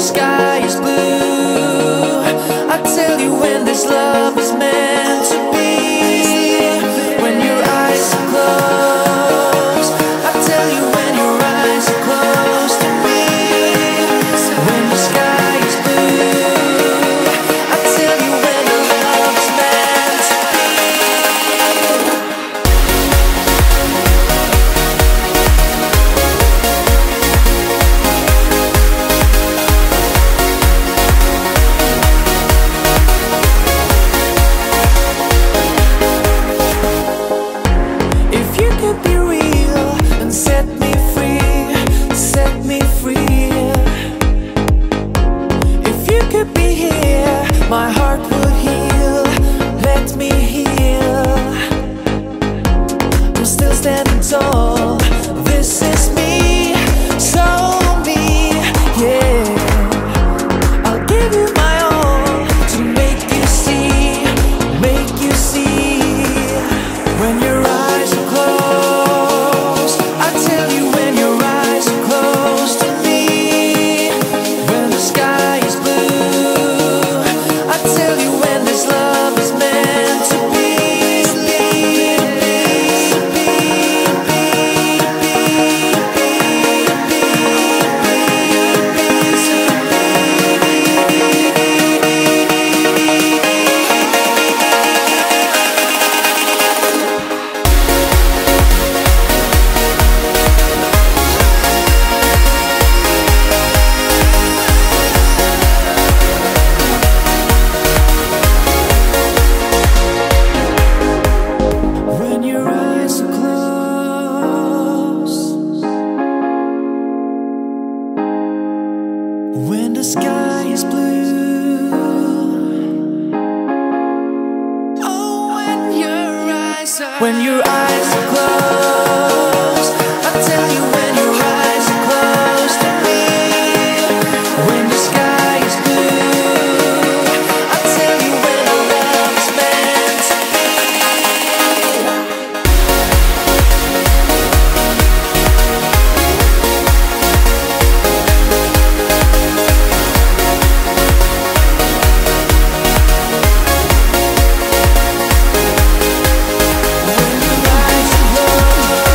sky is blue. I tell you when this love is meant to be. When your eyes are closed, I tell you when your eyes are close to me. When the sky is blue, I tell you when the love is meant to be. If you could be real and set me free, set me free. If you could be here, my heart would heal. Let me heal. I'm still standing tall. This is me, so me, yeah. I'll give you my all to make you see, make you see. When your eyes are closed, I tell you when your eyes are close to me. When the sky is blue, I tell you when this love is meant to be. When your eyes are closed, when the sky is blue, oh, when your eyes are closed, I tell you when your eyes are close to me. When the sky is blue, I tell you when the love is meant to be. When your eyes are closed,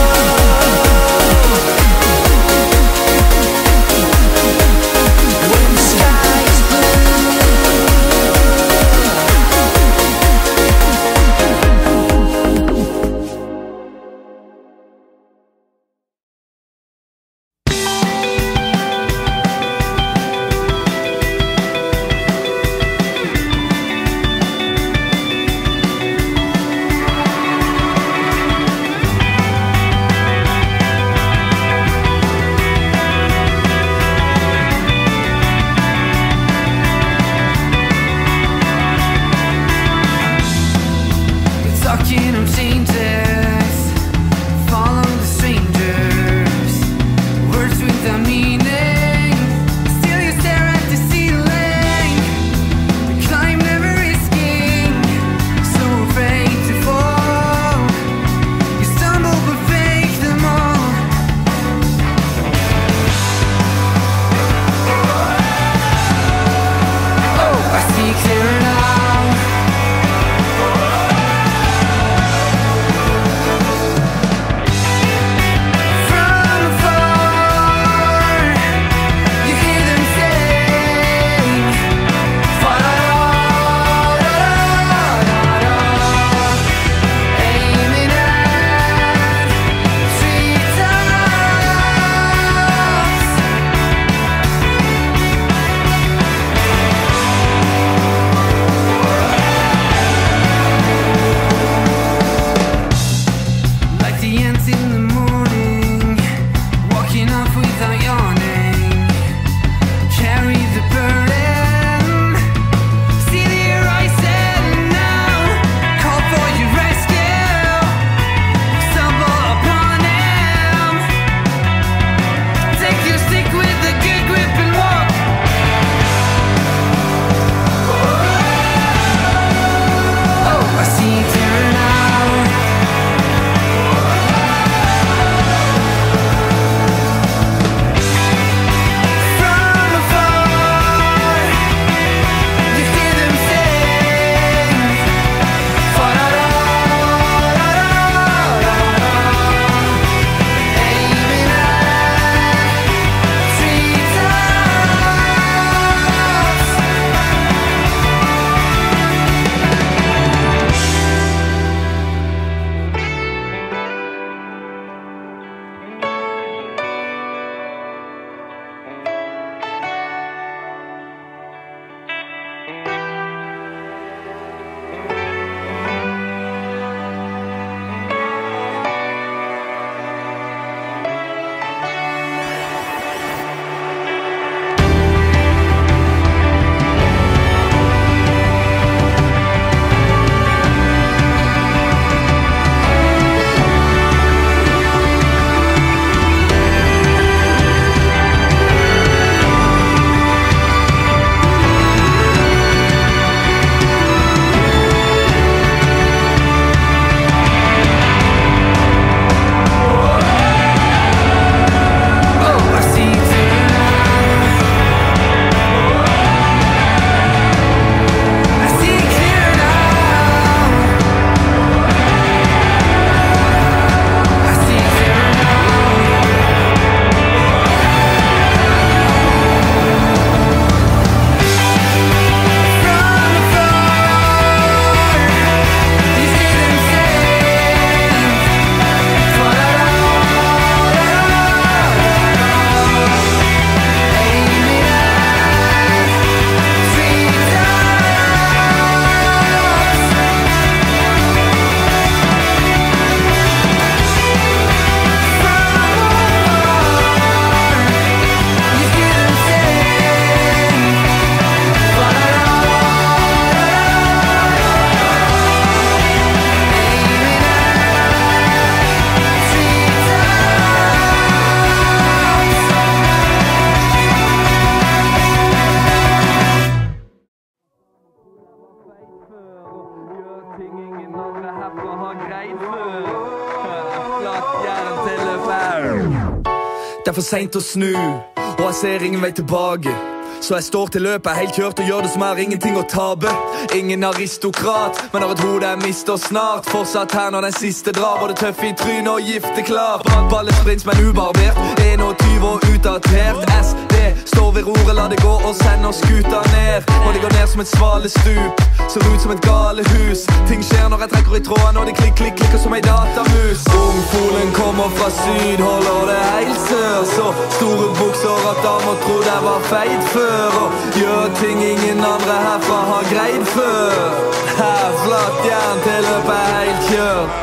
Det for sent å snu, og jeg ser ingen vei tilbake. Så jeg står til løpet, helt kjørt og gjør det som er ingenting å tape. Ingen aristokrat, men har et hode jeg mister snart. Fortsatt her når den siste drar, både tøff i trynet og gifte klar. Ballesprins, men ubarbert, 21 og utdatert. SD står ved roret, la det gå og sender skuta ned. Når det går ned som et svalestup, ser ut som et galehus. Ting skjer når jeg trekker i tråden, og det klikker som ei datamus. Ungfolen kommer fra syd, holder det helt sør. Så store bukser at damer trodde jeg var feit før. Og gjør ting ingen andre herfra har greid før. Her flatt jern til løpet er helt kjørt.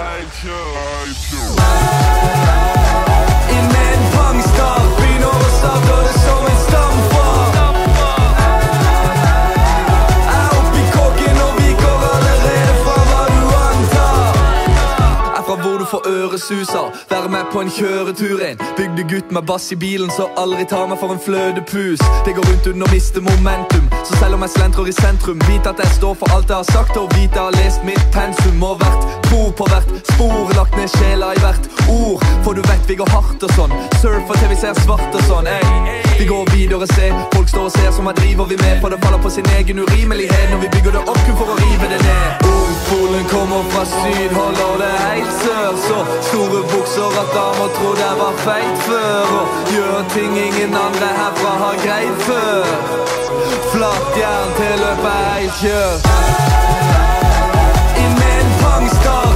Inn med en pangstart, begynner å starte det som en stamfart. Er oppe i kåken og viker allerede fra hva du antar. Er fra hvor du får øresuser, være med på en kjøretur inn. Bygde gutt med bass i bilen, så aldri tar meg for en flødepus. Det går rundt uten å miste momentum, så selv om jeg slentrer i sentrum, vite at jeg står for alt jeg har sagt, og vite jeg har lest mitt pensum. Og vært tro på hvert spor, lagt ned sjela i hvert ord. For du vet vi går hardt og sånn, surfer til vi ser svart og sånn. Vi går videre, se, folk står og ser, som hva driver vi med? For det faller på sin egen urimelighet når vi bygger det opp kun for å rive det ned. Ungfolen kommer fra syd, holder det helt sør. Så store bukser at damer trodde jeg var feit før. Og gjør ting ingen andre herfra har greid før. Flatt jern til løpet er helt kjørt. Inn med en pangstart,